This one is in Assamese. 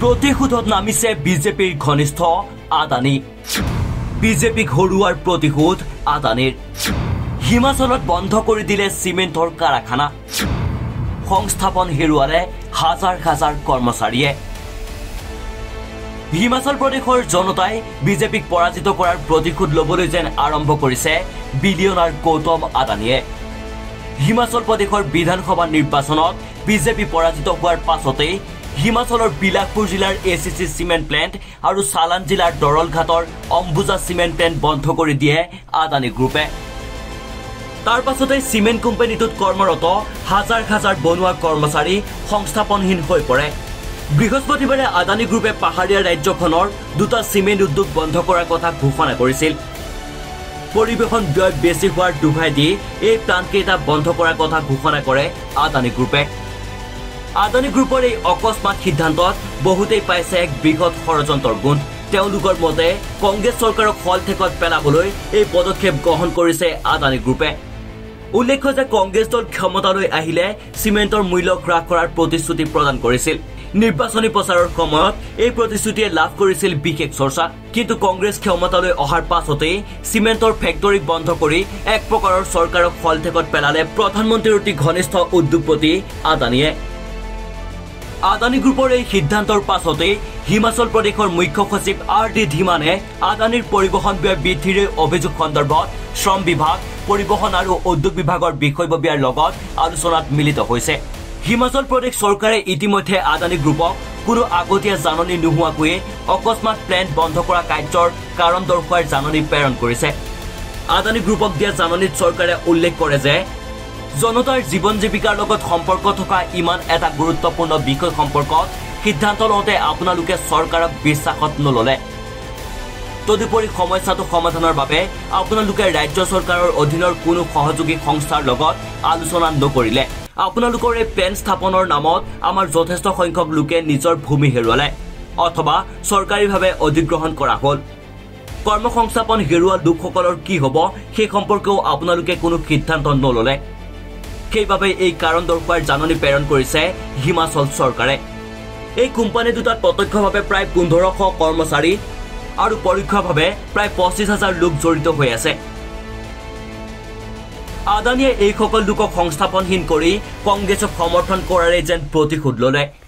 প্ৰতিশোধত নামিছে বিজেপিৰ ঘনিষ্ঠ আদানী বিজেপিক হৰুৱাৰ প্ৰতিশোধ আদানীৰ হিমাচলত বন্ধ কৰি দিলে চিমেণ্টৰ কাৰখানা সংস্থাপন হেৰুৱালে হাজাৰ হাজাৰ কৰ্মচাৰীয়ে হিমাচল প্ৰদেশৰ জনতাই বিজেপিক পৰাজিত কৰাৰ প্ৰতিশোধ লবলৈ যেন আৰম্ভ কৰিছে বিলিয়নাৰ গৌতম আদানীয়ে হিমাচল প্ৰদেশৰ বিধানসভা নিৰ্বাচনত বিজেপি পৰাজিত হোৱাৰ পাছতে হিমাচলৰ বিলাসপুৰ জিলাৰ এচিচি সিমেন্ট প্লান্ট আৰু সালান জিলাৰ দৰলঘাটৰ অম্বুজা সিমেন্ট প্লান্ট বন্ধ কৰি দিয়ে আদানী গ্ৰুপে তাৰ পাছতে সিমেন্ট কোম্পানীটোত কৰ্মৰত হাজাৰ হাজাৰ বনুৱা কৰ্মচাৰী সংস্থাপনহীন হৈ পৰে বৃহস্পতিবাৰে আদানী গ্ৰুপে পাহাৰীয়া ৰাজ্যখনৰ দুটা সিমেন্ট উদ্যোগ বন্ধ কৰাৰ কথা ঘোষণা কৰিছিল পৰিবেশন ব্যয় বেছি হোৱাৰ দুভাই দি এই প্লান্ট কেইটা বন্ধ কৰাৰ কথা ঘোষণা কৰে আদানী গ্ৰুপে আদানী গ্ৰুপৰ এই অকস্মাত সিদ্ধান্তত বহুতেই পাইছে এক বৃহৎ ষড়যন্ত্ৰৰ গুণ তেওঁলোকৰ মতে কংগ্ৰেছ চৰকাৰক হলঠেকত পেলাবলৈ এই পদক্ষেপ গ্ৰহণ কৰিছে আদানী গ্ৰুপে উল্লেখ্য যে কংগ্ৰেছ দল ক্ষমতালৈ আহিলে সিমেন্টৰ মূল্য হ্ৰাস কৰাৰ প্ৰতিশ্ৰুতি প্ৰদান কৰিছিল নিৰ্বাচনী প্ৰচাৰৰ সময়ত এই প্ৰতিশ্ৰুতিয়ে লাভ কৰিছিল বিশেষ চৰ্চা কিন্তু কংগ্ৰেছ ক্ষমতালৈ অহাৰ পাছতে সিমেন্টৰ ফেক্টৰী বন্ধ কৰি এক প্ৰকাৰৰ চৰকাৰক হলঠেকত পেলালে প্ৰধানমন্ত্ৰীৰ অতি ঘনিষ্ঠ উদ্যোগপতি আদানীয়ে আদানী গ্ৰুপৰ এই সিদ্ধান্তৰ পাছতে হিমাচল প্ৰদেশৰ মুখ্য সচিব আৰ.ডি. ধীমানে আদানীৰ পৰিবহন ব্যয় বৃদ্ধিৰ অভিযোগ সন্দৰ্ভত শ্ৰম বিভাগ পৰিবহন আৰু উদ্যোগ বিভাগৰ বিষয়ববীয়াৰ লগত আলোচনাত মিলিত হৈছে হিমাচল প্ৰদেশ চৰকাৰে ইতিমধ্যে আদানী গ্ৰুপক কোনো আগতীয়া জাননী নোহোৱাকৈয়ে অকস্মাত প্লেণ্ট বন্ধ কৰা কাৰ্যৰ কাৰণ দৰ্শোৱাৰ জাননী প্ৰেৰণ কৰিছে আদানী গ্ৰুপক দিয়া জাননীত চৰকাৰে উল্লেখ কৰে যে জনতাৰ জীৱন জীৱিকাৰ লগত সম্পৰ্ক থকা ইমান এটা গুৰুত্বপূৰ্ণ বিষয় সম্পৰ্কত সিদ্ধান্ত লওঁতে আপোনালোকে চৰকাৰক বিশ্বাসত নললে তদুপৰি সমস্যাটো সমাধানৰ বাবে আপোনালোকে ৰাজ্য চৰকাৰৰ অধীনৰ কোনো সহযোগী সংস্থাৰ লগত আলোচনা নকৰিলে আপোনালোকৰ এই প্লেন স্থাপনৰ নামত আমাৰ যথেষ্ট সংখ্যক লোকে নিজৰ ভূমি হেৰুৱালে অথবা চৰকাৰীভাৱে অধিগ্ৰহণ কৰা হ'ল কৰ্মসংস্থাপন হেৰুওৱা লোকসকলৰ কি হ'ব সেই সম্পৰ্কেও আপোনালোকে কোনো সিদ্ধান্ত নললে সেইবাবে এই কাৰণ দৰ্শোৱাৰ জাননী প্ৰেৰণ কৰিছে হিমাচল চৰকাৰে এই কোম্পানী দুটাত প্ৰত্যক্ষভাৱে প্ৰায় 1500 কৰ্মচাৰী আৰু পৰোক্ষভাৱে প্ৰায় 25000 লোক জড়িত হৈ আছে আদানীয়ে এই সকল লোকক সংস্থাপনহীন কৰি কংগ্ৰেছক সমৰ্থন কৰাৰে যেন প্ৰতিশোধ ললে